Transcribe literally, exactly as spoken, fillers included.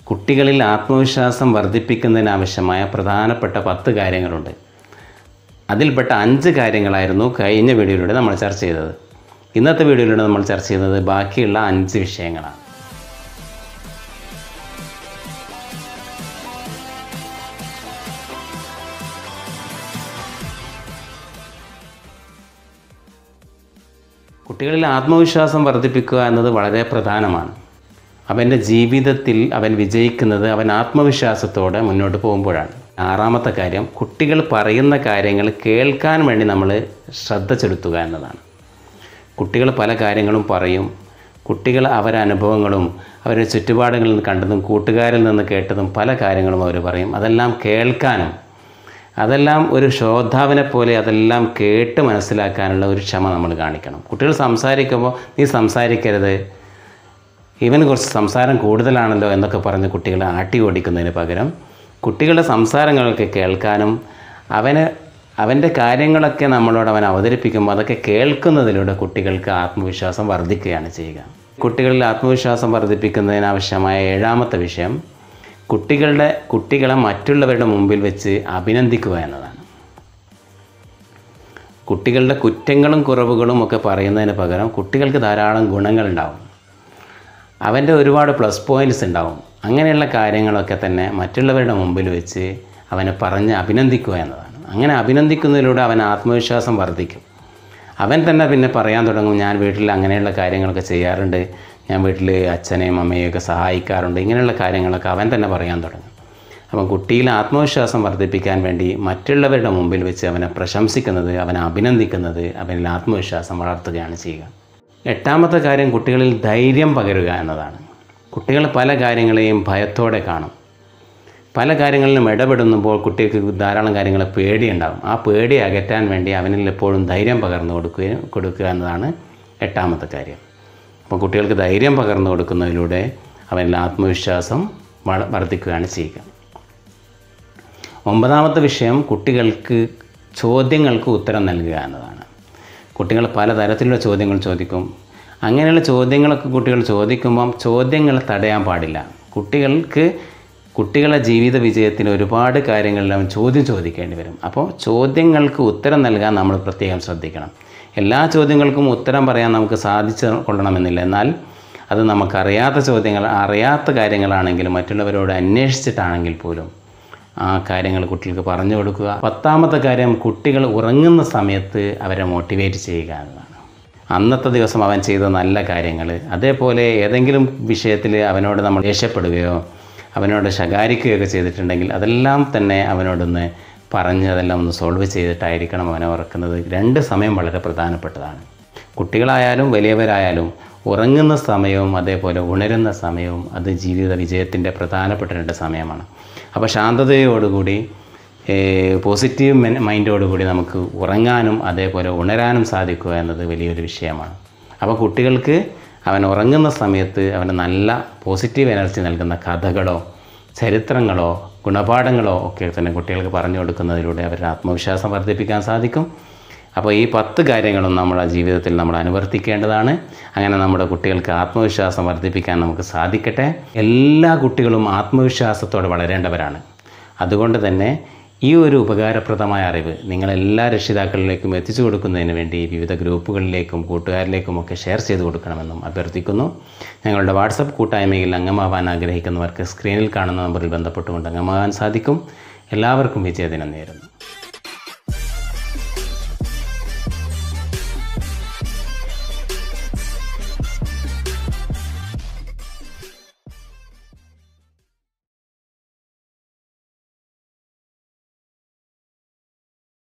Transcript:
കുട്ടികളിൽ ആത്മവിശ്വാസം വർദ്ധിപ്പിക്കുന്നതിനാവശ്യമായ പ്രധാനപ്പെട്ട പത്ത് കാര്യങ്ങളുണ്ട്. അതിൽപ്പെട്ട അഞ്ച് കാര്യങ്ങളായിരുന്നു കഴിഞ്ഞ വീഡിയോയിലൂടെ നമ്മൾ ചർച്ച ചെയ്തത്. ഇന്നത്തെ വീഡിയോയിലൂടെ നമ്മൾ ചർച്ച ചെയ്യുന്നത് ബാക്കിയുള്ള അഞ്ച് വിഷയങ്ങളാണ്. കുട്ടികളിൽ ആത്മവിശ്വാസം വർദ്ധിപ്പിക്കുക എന്നത് വളരെ പ്രധാനമാണ്. അവൻ്റെ ജീവിതത്തിൽ അവൻ വിജയിക്കുന്നത് അവൻ ആത്മവിശ്വാസത്തോടെ മുന്നോട്ട് പോകുമ്പോഴാണ്. ആറാമത്തെ കാര്യം, കുട്ടികൾ പറയുന്ന കാര്യങ്ങൾ കേൾക്കാൻ വേണ്ടി നമ്മൾ ശ്രദ്ധ ചെലുത്തുക എന്നതാണ്. കുട്ടികൾ പല കാര്യങ്ങളും പറയും. കുട്ടികൾ അവരുടെ അനുഭവങ്ങളും അവരുടെ ചുറ്റുപാടുകളിൽ നിന്ന് കണ്ടതും കൂട്ടുകാരിൽ നിന്ന് കേട്ടതും പല കാര്യങ്ങളും അവർ പറയും. അതെല്ലാം കേൾക്കാനും അതെല്ലാം ഒരു ശ്രോതാവിനെ പോലെ അതെല്ലാം കേട്ട് മനസ്സിലാക്കാനുള്ള ഒരു ക്ഷമ നമ്മൾ കാണിക്കണം. കുട്ടികൾ സംസാരിക്കുമ്പോൾ നീ സംസാരിക്കരുത്, ഇവന് കുറച്ച് സംസാരം കൂടുതലാണല്ലോ എന്നൊക്കെ പറഞ്ഞ് കുട്ടികളെ ആട്ടി ഓടിക്കുന്നതിന് പകരം കുട്ടികളുടെ സംസാരങ്ങളൊക്കെ കേൾക്കാനും അവന് അവൻ്റെ കാര്യങ്ങളൊക്കെ നമ്മളോട് അവൻ അവതരിപ്പിക്കുമ്പോൾ അതൊക്കെ കേൾക്കുന്നതിലൂടെ കുട്ടികൾക്ക് ആത്മവിശ്വാസം വർദ്ധിക്കുകയാണ് ചെയ്യുക. കുട്ടികളിൽ ആത്മവിശ്വാസം വർദ്ധിപ്പിക്കുന്നതിനാവശ്യമായ ഏഴാമത്തെ വിഷയം, കുട്ടികളുടെ കുട്ടികളെ മറ്റുള്ളവരുടെ മുമ്പിൽ വെച്ച് അഭിനന്ദിക്കുക എന്നതാണ്. കുട്ടികളുടെ കുറ്റങ്ങളും കുറവുകളും ഒക്കെ പറയുന്നതിന് പകരം കുട്ടികൾക്ക് ധാരാളം ഗുണങ്ങളുണ്ടാവും, അവൻ്റെ ഒരുപാട് പ്ലസ് പോയിൻറ്റ്സ് ഉണ്ടാവും. അങ്ങനെയുള്ള കാര്യങ്ങളൊക്കെ തന്നെ മറ്റുള്ളവരുടെ മുമ്പിൽ വെച്ച് അവനെ പറഞ്ഞ് അഭിനന്ദിക്കുക എന്നതാണ്. അങ്ങനെ അഭിനന്ദിക്കുന്നതിലൂടെ അവൻ ആത്മവിശ്വാസം വർദ്ധിക്കും. അവൻ തന്നെ പിന്നെ പറയാൻ തുടങ്ങും, ഞാൻ വീട്ടിൽ അങ്ങനെയുള്ള കാര്യങ്ങളൊക്കെ ചെയ്യാറുണ്ട്, ഞാൻ വീട്ടിൽ അച്ഛനെയും അമ്മയെയും ഒക്കെ സഹായിക്കാറുണ്ട്, ഇങ്ങനെയുള്ള കാര്യങ്ങളൊക്കെ അവൻ തന്നെ പറയാൻ തുടങ്ങും. അപ്പം കുട്ടിയിൽ ആത്മവിശ്വാസം വർദ്ധിപ്പിക്കാൻ വേണ്ടി മറ്റുള്ളവരുടെ മുമ്പിൽ വെച്ച് അവനെ പ്രശംസിക്കുന്നത്, അവനെ അഭിനന്ദിക്കുന്നത് അവനിൽ ആത്മവിശ്വാസം വളർത്തുകയാണ് ചെയ്യുക. എട്ടാമത്തെ കാര്യം, കുട്ടികളിൽ ധൈര്യം പകരുക എന്നതാണ്. കുട്ടികൾ പല കാര്യങ്ങളെയും ഭയത്തോടെ കാണും. പല കാര്യങ്ങളിലും ഇടപെടുമ്പോൾ കുട്ടികൾക്ക് ധാരാളം കാര്യങ്ങളെ പേടിയുണ്ടാകും. ആ പേടി അകറ്റാൻ വേണ്ടി അവനിൽ എപ്പോഴും ധൈര്യം പകർന്നു കൊടുക്കുകയും കൊടുക്കുക എന്നതാണ് എട്ടാമത്തെ കാര്യം. അപ്പോൾ കുട്ടികൾക്ക് ധൈര്യം പകർന്നു കൊടുക്കുന്നതിലൂടെ അവനിൽ ആത്മവിശ്വാസം വർദ്ധിക്കുകയാണ് ചെയ്യുക. ഒമ്പതാമത്തെ വിഷയം, കുട്ടികൾക്ക് ചോദ്യങ്ങൾക്ക് ഉത്തരം നൽകുക എന്നതാണ്. കുട്ടികൾ പലതരത്തിലുള്ള ചോദ്യങ്ങൾ ചോദിക്കും. അങ്ങനെയുള്ള ചോദ്യങ്ങളൊക്കെ കുട്ടികൾ ചോദിക്കുമ്പം ചോദ്യങ്ങൾ തടയാൻ പാടില്ല. കുട്ടികൾക്ക് കുട്ടികളുടെ ജീവിത വിജയത്തിന് ഒരുപാട് കാര്യങ്ങളിൽ അവൻ ചോദ്യം ചോദിക്കേണ്ടി വരും. അപ്പോൾ ചോദ്യങ്ങൾക്ക് ഉത്തരം നൽകാൻ നമ്മൾ പ്രത്യേകം ശ്രദ്ധിക്കണം. എല്ലാ ചോദ്യങ്ങൾക്കും ഉത്തരം പറയാൻ നമുക്ക് സാധിച്ചു കൊള്ളണമെന്നില്ല. എന്നാൽ അത് നമുക്കറിയാത്ത ചോദ്യങ്ങൾ, അറിയാത്ത കാര്യങ്ങളാണെങ്കിലും മറ്റുള്ളവരോട് അന്വേഷിച്ചിട്ടാണെങ്കിൽ പോലും ആ കാര്യങ്ങൾ കുട്ടികൾക്ക് പറഞ്ഞു കൊടുക്കുക. പത്താമത്തെ കാര്യം, കുട്ടികൾ ഉറങ്ങുന്ന സമയത്ത് അവരെ മോട്ടിവേറ്റ് ചെയ്യുക എന്നതാണ്. അന്നത്തെ ദിവസം അവൻ ചെയ്ത നല്ല കാര്യങ്ങൾ, അതേപോലെ ഏതെങ്കിലും വിഷയത്തിൽ അവനോട് നമ്മൾ ദേഷ്യപ്പെടുകയോ അവനോട് ശകാരിക്കുകയൊക്കെ ചെയ്തിട്ടുണ്ടെങ്കിൽ അതെല്ലാം തന്നെ അവനോടൊന്ന് പറഞ്ഞ് അതെല്ലാം ഒന്ന് സോൾവ് ചെയ്തിട്ടായിരിക്കണം അവനെ ഉറക്കുന്നത്. രണ്ട് സമയം വളരെ പ്രധാനപ്പെട്ടതാണ്. കുട്ടികളായാലും വലിയവരായാലും ഉറങ്ങുന്ന സമയവും അതേപോലെ ഉണരുന്ന സമയവും അത് ജീവിത വിജയത്തിൻ്റെ പ്രധാനപ്പെട്ട രണ്ട് സമയമാണ്. അപ്പോൾ ശാന്തതയോടുകൂടി പോസിറ്റീവ് മൈൻഡോടുകൂടി നമുക്ക് ഉറങ്ങാനും അതേപോലെ ഉണരാനും സാധിക്കുക എന്നത് വലിയൊരു വിഷയമാണ്. അപ്പോൾ കുട്ടികൾക്ക് അവൻ ഉറങ്ങുന്ന സമയത്ത് അവന് നല്ല പോസിറ്റീവ് എനർജി നൽകുന്ന കഥകളോ ചരിത്രങ്ങളോ ഗുണപാഠങ്ങളോ ഒക്കെ തന്നെ കുട്ടികൾക്ക് പറഞ്ഞു കൊടുക്കുന്നതിലൂടെ അവരുടെ ആത്മവിശ്വാസം വർദ്ധിപ്പിക്കാൻ സാധിക്കും. അപ്പോൾ ഈ പത്ത് കാര്യങ്ങളും നമ്മുടെ ജീവിതത്തിൽ നമ്മൾ അനുവർത്തിക്കേണ്ടതാണ്. അങ്ങനെ നമ്മുടെ കുട്ടികൾക്ക് ആത്മവിശ്വാസം വർദ്ധിപ്പിക്കാൻ നമുക്ക് സാധിക്കട്ടെ. എല്ലാ കുട്ടികളും ആത്മവിശ്വാസത്തോടെ വളരേണ്ടവരാണ്. അതുകൊണ്ട് തന്നെ ഈ ഒരു ഉപകാരപ്രദമായ അറിവ് നിങ്ങളെല്ലാ രക്ഷിതാക്കളിലേക്കും എത്തിച്ചു കൊടുക്കുന്നതിന് വേണ്ടി വിവിധ ഗ്രൂപ്പുകളിലേക്കും കൂട്ടുകാരിലേക്കും ഒക്കെ ഷെയർ ചെയ്ത് കൊടുക്കണമെന്നും അഭ്യർത്ഥിക്കുന്നു. ഞങ്ങളുടെ വാട്സപ്പ് കൂട്ടായ്മയിൽ അംഗമാവാൻ ആഗ്രഹിക്കുന്നവർക്ക് സ്ക്രീനിൽ കാണുന്ന നമ്പറിൽ ബന്ധപ്പെട്ടുകൊണ്ട് അംഗമാകാൻ സാധിക്കും. എല്ലാവർക്കും വിജയദിനം നേരുന്നു.